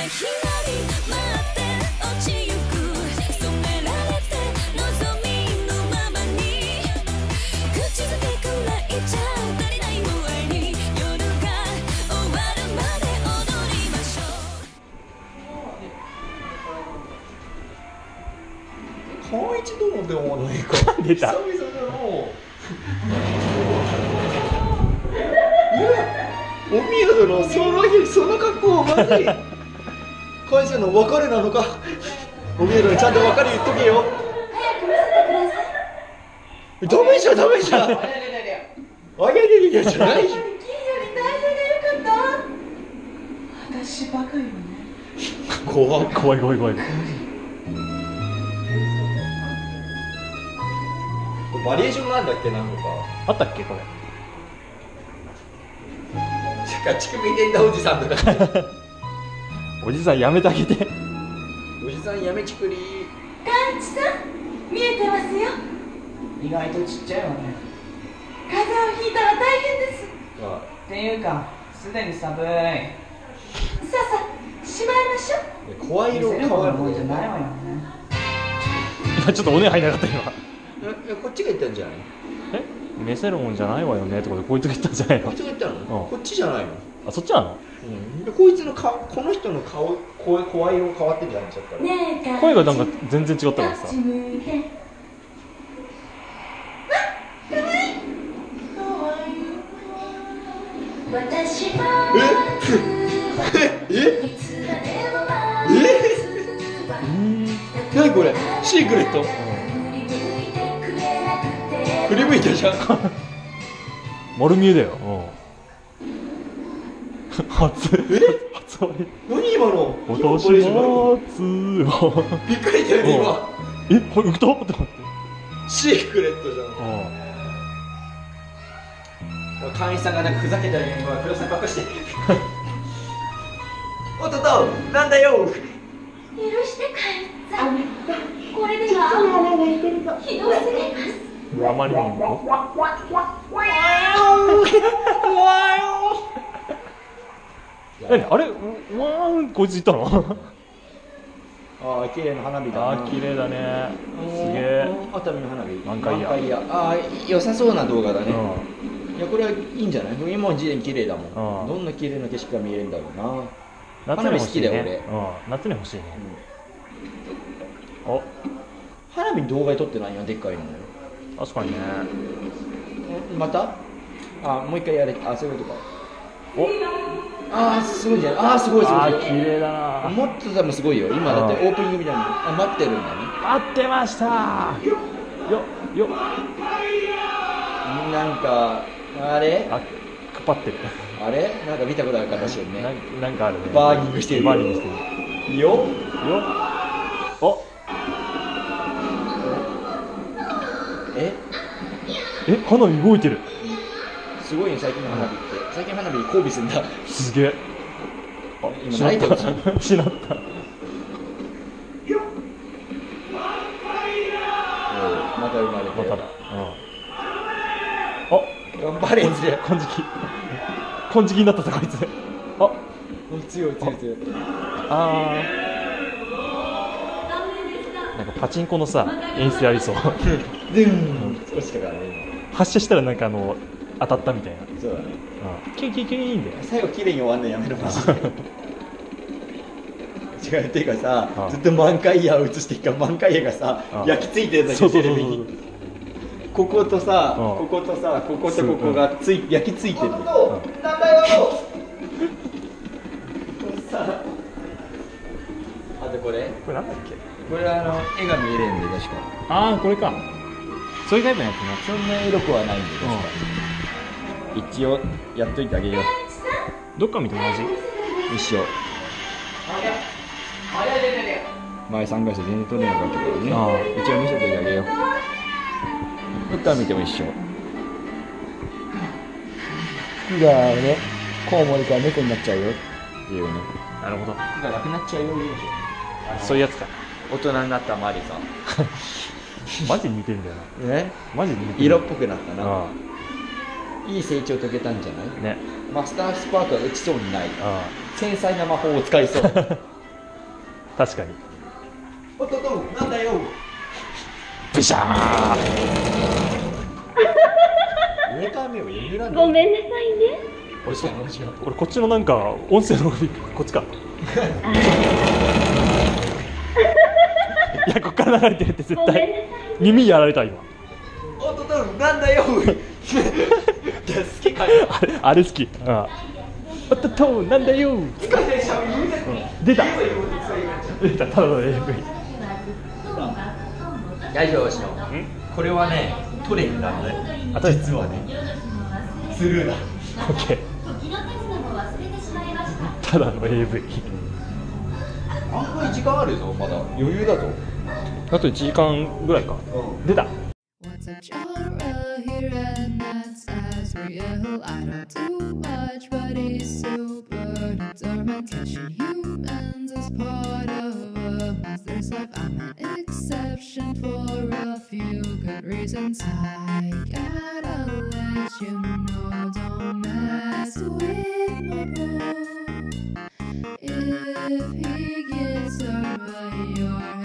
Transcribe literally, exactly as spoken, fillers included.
川一殿でもないか。 出た。 久々だな。おみや殿のその日その格好マジ。川一の別れなのか。おみや殿ちゃんと別れ言っとけよ。ダメじゃダメじゃ。あややややじゃない。 私バカよね。 怖い怖い怖い怖い。 バリエーションなんだっけ、なんとかあったっけこれ。 しか乳首転倒おじさんとかおじさんやめてあげて。 おじさんやめちくり。 カンチさん見えてますよ。 意外とちっちゃいわね。 風邪をひいたら大変です。 あっていうかすでに寒い。 さあさあしまいましょう。 声色変わるもんじゃないわよね。 今ちょっとおね入んなかった今。 えこっちが言ったんじゃない？ え見せるもんじゃないわよねってことでこいつが言ったんじゃないの。 こいつが言ったの？ うん、 こっちじゃないの？ あそっちなの？ うん、でこいつの顔、この人の顔、声、声色変わってんじゃんちゃったら。 ねえ声がなんか全然違ったからさ。 こっち向いて。あ、かわいい。かわいい。私はえええ何これシークレット、うん、振り向いたじゃん丸見えだよ、うん、初え初割り何今の今年夏はびっくりしたよね今えこれ歌って待ってシークレットじゃん会員さんがなんかふざけたり黒さん隠しておっとっとなんだよ許して帰った。これではひどすぎます。 あまりにも何あれわーんこいつ言ったのああ綺麗な花火だな。 あー綺麗だねすげえ熱海の花火満開や満開やああ良さそうな動画だね、 うん、 いやこれはいいんじゃない今も時点綺麗だもん、 うん、 どんな綺麗な景色が見えるんだろうな夏に欲しいね。 花火好きだよ俺、 うん、夏に欲しいね、うん、お花火動画で撮ってないよでっかいの確かにねまたあもう一回やれあそういうことかおあーすごいじゃんあーすごいすごいあー綺麗だなもっと多分すごいよ今だってオープニングみたいにあ待ってるんだね待ってましたーよっよっなんかあれあかっってるあれなんか見たことある形よねななんかあるねバーニングしてるバーニングしてるよよおええ花火動いてるすごいね最近の花火って最近の花火交尾するんだすげえあ今泣いてるしなったまた生まれてまただ、うん、 頑張れんぜ金色金色になったぞこいつあ強い強い強いあーなんかパチンコのさ演出ありそうでん少しかからね発射したらなんかあの当たったみたいなそうだね、 うん、キュンキュンキュンで最後綺麗に終わんのやめろマジで違うっていうかさ、 ああずっと満開夜を映してきた満開夜がさああ焼き付いてるだけテレビにこことさこことさこことここがつい焼き付いてるなんだよさあとこれこれなんだっけこれはあの絵が見えるんで確かああこれかそういうタイプのやつねそんな色くはないんで確か、うん、一応やっといてあげようどっか見て同じ一緒前参加して全然撮れなかったからねああ一応見せてあげようどっから見ても一緒服がねコウモリから猫になっちゃうよっていうねなるほど服がなくなっちゃうよ言うでしょそういうやつか大人になったマリさんマジ似てんだよなねマジ似てる色っぽくなったなあいい成長遂げたんじゃないねマスタースパークは打ちそうにないあ繊細な魔法を使いそう確かに。 おっとっとなんだよ。 ブシャー。 上から目を余裕なんだよ。 ごめんなさいね。 俺そ俺こっちのなんか音声のこっちか。いやこっから流れてるって絶ごめんなさい対耳やられた今。 おっとっとなんだよ。好きかよ。 あれあれ好き。ああ。おっとっとなんだよ。 疲れちゃう。 出た。出たただの エーブイ。 大丈夫しよ。これはねトレインなんだよ。 あと実はね。スルーだ。 オッケー。 時の手綱も忘れてしまいました。 ただの エーブイ。 案外時間あるぞまだ余裕だぞ。 あといちじかんぐらいか。出た。 What's a genre here and that's as real? I don't do much, but it's super determined. Catching humans is part of a monster's life. I'm an exception for a few good reasons. I gotta let you know, don't mess with my bro. If he gets hurt by your